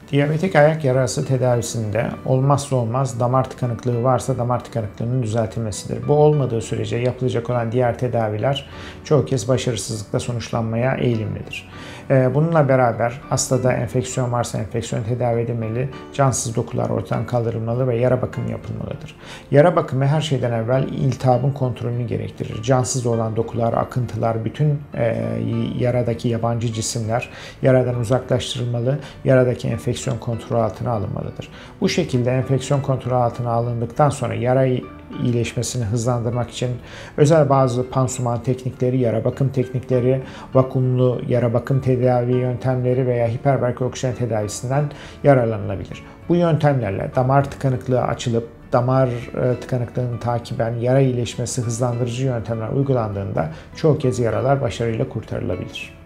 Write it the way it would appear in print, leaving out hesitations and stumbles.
Diyabetik ayak yarası tedavisinde olmazsa olmaz damar tıkanıklığı varsa damar tıkanıklığının düzeltilmesidir. Bu olmadığı sürece yapılacak olan diğer tedaviler çoğu kez başarısızlıkla sonuçlanmaya eğilimlidir. Bununla beraber hastada enfeksiyon varsa enfeksiyon tedavi edilmeli, cansız dokular ortadan kaldırılmalı ve yara bakımı yapılmalıdır. Yara bakımı her şeyden evvel iltihabın kontrolünü gerektirir. Cansız olan dokular, akıntılar, bütün yaradaki yabancı cisimler yaradan uzaklaştırılmalı, yaradaki enfeksiyon kontrol altına alınmalıdır. Bu şekilde enfeksiyon kontrol altına alındıktan sonra yara iyileşmesini hızlandırmak için özel bazı pansuman teknikleri, yara bakım teknikleri, vakumlu yara bakım tedavi yöntemleri veya hiperbarik oksijen tedavisinden yararlanılabilir. Bu yöntemlerle damar tıkanıklığı açılıp damar tıkanıklığını takiben yara iyileşmesi hızlandırıcı yöntemler uygulandığında çoğu kez yaralar başarıyla kurtarılabilir.